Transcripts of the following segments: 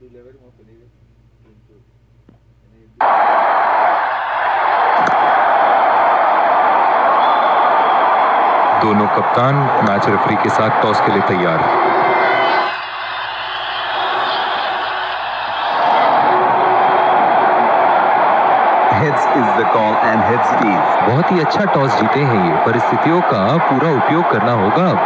दोनों कप्तान match referee के साथ टॉस के लिए तैयार। Heads is the call and heads it is. बहुत ही अच्छा टॉस जीते हैं ये, परिस्थितियों का पूरा उपयोग करना होगा अब।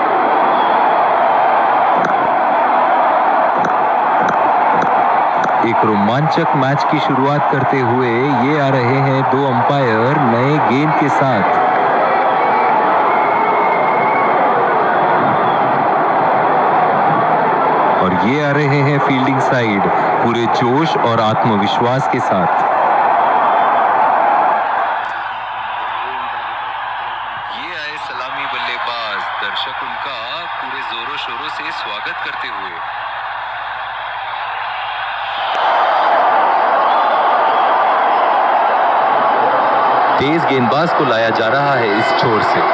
एक रोमांचक मैच की शुरुआत करते हुए ये आ रहे हैं दो अंपायर नए गेंद के साथ। और ये आ रहे हैं फील्डिंग साइड पूरे जोश और आत्मविश्वास के साथ। ये आए सलामी बल्लेबाज, दर्शक उनका पूरे जोरों शोरों से स्वागत करते हुए। तेज गेंदबाज को लाया जा रहा है इस छोर से।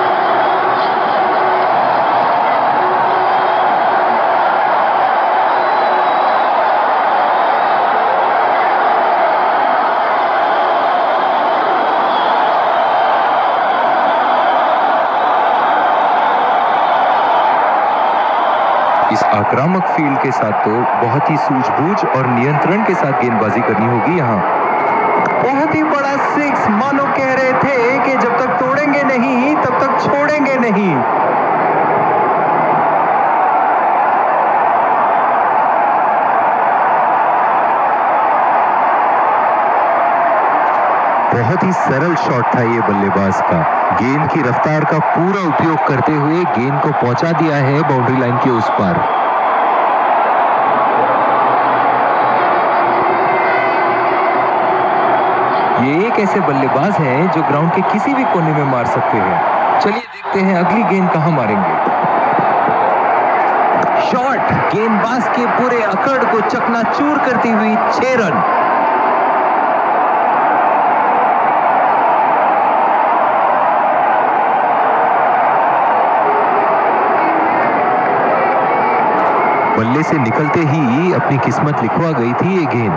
इस आक्रामक फील्ड के साथ तो बहुत ही सूझबूझ और नियंत्रण के साथ गेंदबाजी करनी होगी यहाँ। बहुत ही बड़ा सिक्स, मानो कह रहे थे कि जब तक तोड़ेंगे नहीं तब तक छोड़ेंगे नहीं। बहुत ही सरल शॉट था ये बल्लेबाज का। गेंद की रफ्तार का पूरा उपयोग करते हुए गेंद को पहुंचा दिया है बाउंड्री लाइन के उस पार। ये एक ऐसे बल्लेबाज हैं जो ग्राउंड के किसी भी कोने में मार सकते हैं। चलिए देखते हैं अगली गेंद कहां मारेंगे। शॉट गेंदबाज के पूरे अकड़ को चकनाचूर करती हुई 6 रन। बल्ले से निकलते ही अपनी किस्मत लिखवा गई थी ये गेंद।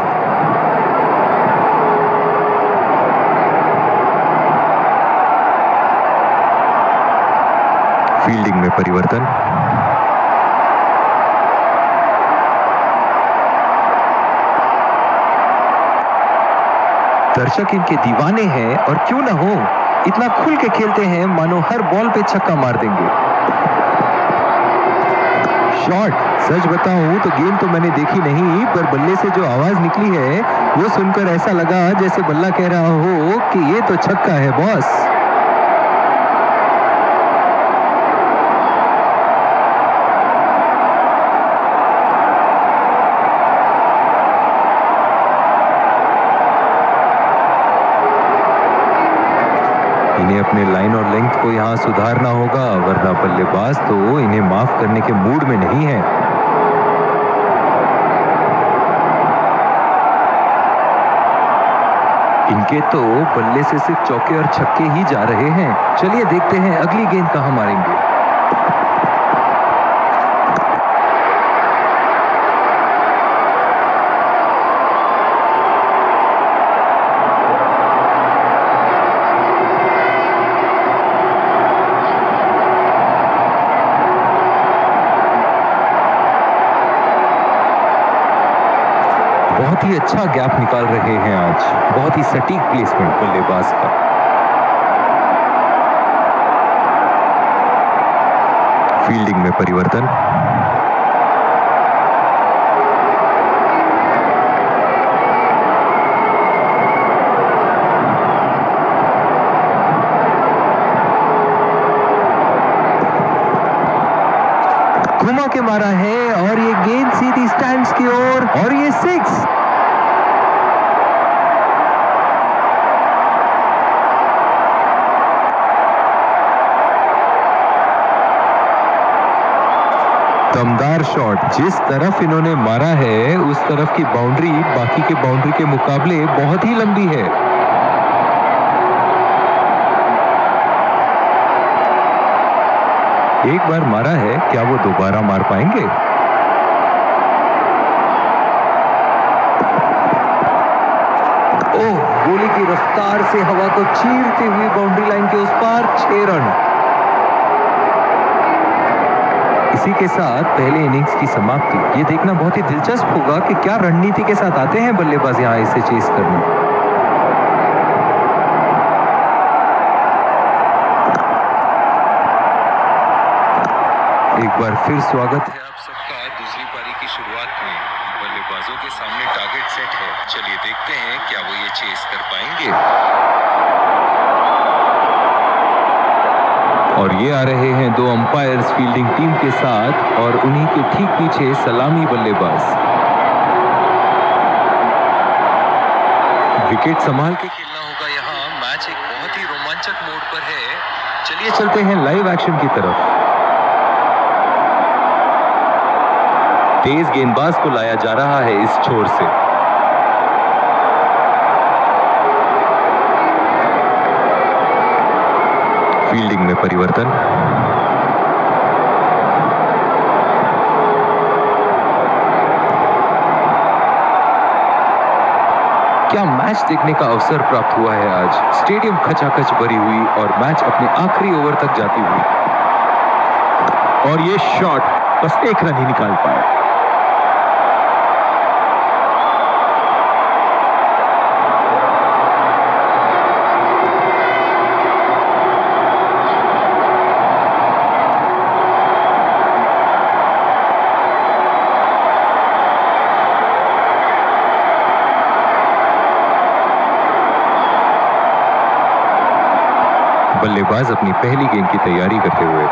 फील्डिंग में परिवर्तन। दर्शक इनके दीवाने हैं और क्यों ना हो, इतना खुल के खेलते हैं मानो हर बॉल पे छक्का मार देंगे। शॉट, सच बताऊं तो गेंद तो मैंने देखी नहीं, पर बल्ले से जो आवाज निकली है वो सुनकर ऐसा लगा जैसे बल्ला कह रहा हो कि ये तो छक्का है बॉस। इन्हें अपने लाइन और लेंथ को यहां सुधारना होगा, वरना बल्लेबाज तो इन्हें माफ करने के मूड में नहीं है। इनके तो बल्ले से सिर्फ चौके और छक्के ही जा रहे हैं। चलिए देखते हैं अगली गेंद कहां मारेंगे। बहुत ही अच्छा गैप निकाल रहे हैं आज, बहुत ही सटीक प्लेसमेंट बल्लेबाज का। फील्डिंग में परिवर्तन। घुमा के मारा है और ये गेंद सीधी स्टैंड्स की ओर और ये 6। दमदार शॉट, जिस तरफ इन्होंने मारा है उस तरफ की बाउंड्री बाकी के बाउंड्री के मुकाबले बहुत ही लंबी है। एक बार मारा है, क्या वो दोबारा मार पाएंगे? रफ्तार से हवा को चीरती हुई बाउंड्री लाइन के उस पार 6 रन। इसी के साथ पहले इनिंग्स की समाप्ति। ये देखना बहुत ही दिलचस्प होगा कि क्या रणनीति के साथ आते हैं बल्लेबाज यहां इसे चेस करने। एक बार फिर स्वागत है आप सबका दूसरी पारी की शुरुआत में। बल्लेबाजों के सामने टारगेट सेट है। चलिए देखते हैं क्या वो ये चेस कर पाएंगे। और ये आ रहे हैं 2 अंपायर्स फील्डिंग टीम के साथ और उन्हीं के ठीक पीछे सलामी बल्लेबाज। विकेट संभाल के खेलना होगा यहाँ। मैच एक बहुत ही रोमांचक मोड पर है। चलिए चलते हैं लाइव एक्शन की तरफ। तेज गेंदबाज को लाया जा रहा है इस छोर से। फील्डिंग में परिवर्तन। क्या मैच देखने का अवसर प्राप्त हुआ है आज। स्टेडियम खचाखच भरी हुई और मैच अपने आखिरी ओवर तक जाती हुई। और ये शॉट बस 1 रन ही निकाल पाए। बल्लेबाज अपनी पहली गेंद की तैयारी करते हुए।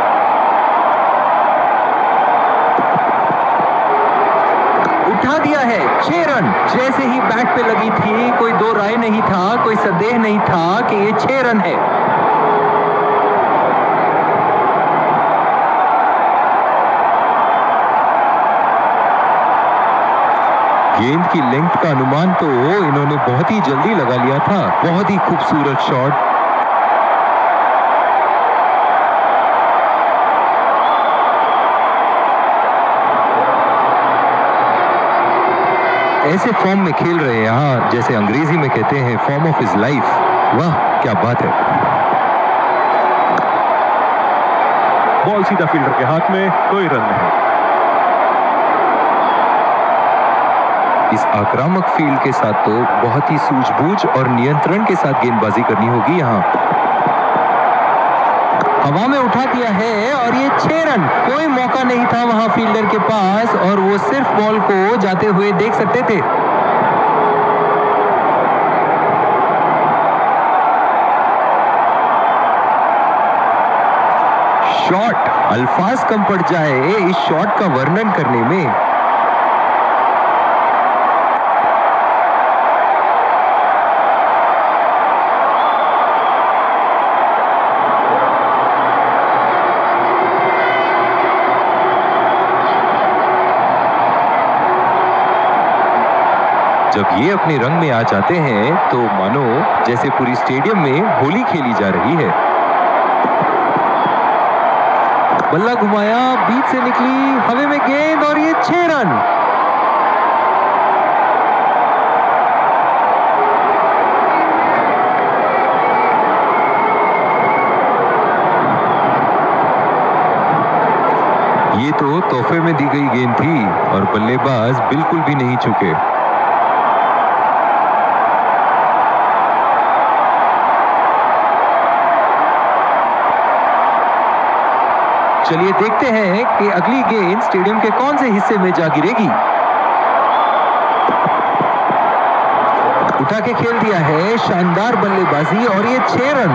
उठा दिया है 6 रन। जैसे ही बैट पे लगी थी कोई 2 राय नहीं था, कोई संदेह नहीं था कि ये 6 रन है। गेंद की लेंथ का अनुमान तो इन्होंने बहुत ही जल्दी लगा लिया था। बहुत ही खूबसूरत शॉट। ऐसे फॉर्म में खेल रहे हैं यहाँ, जैसे अंग्रेजी में कहते हैं फॉर्म ऑफ हिज लाइफ। वाह क्या बात है। बॉल सीधा फील्डर के हाथ में, कोई रन नहीं। इस आक्रामक फील्ड के साथ तो बहुत ही सूझबूझ और नियंत्रण के साथ गेंदबाजी करनी होगी यहाँ। हवा में उठा दिया है और ये 6 रन। कोई मौका नहीं था वहां फील्डर के पास और वो सिर्फ बॉल को जाते हुए देख सकते थे। शॉट, अल्फाज कम पड़ जाए इस शॉट का वर्णन करने में। जब ये अपने रंग में आ जाते हैं तो मानो जैसे पूरी स्टेडियम में होली खेली जा रही है। बल्ला घुमाया, बीच से निकली, हवा में गेंद और ये 6 रन। ये तो तोहफे में दी गई गेंद थी और बल्लेबाज बिल्कुल भी नहीं चूके। चलिए देखते हैं कि अगली गेंद स्टेडियम के कौन से हिस्से में जा गिरेगी। उठा के खेल दिया है, शानदार बल्लेबाजी और ये 6 रन।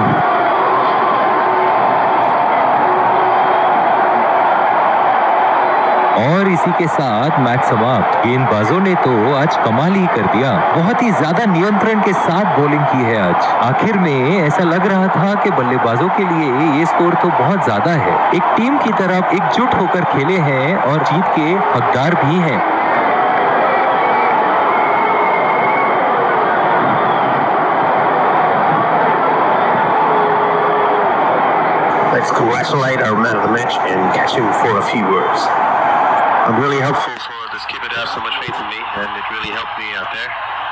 और इसी के साथ मैच समाप्त। गेंदबाजों ने तो आज कमाल ही कर दिया। बहुत ही ज्यादा नियंत्रण के साथ बॉलिंग की है आज। आखिर में ऐसा लग रहा था कि बल्लेबाजों के लिए ये स्कोर तो बहुत ज्यादा है। एक टीम की तरफ एकजुट होकर खेले हैं और जीत के हकदार भी हैं। Let's congratulate our man of the match and catch him for a few words. I'm really helpful for this kid that has so much faith in me, and it really helped me out there.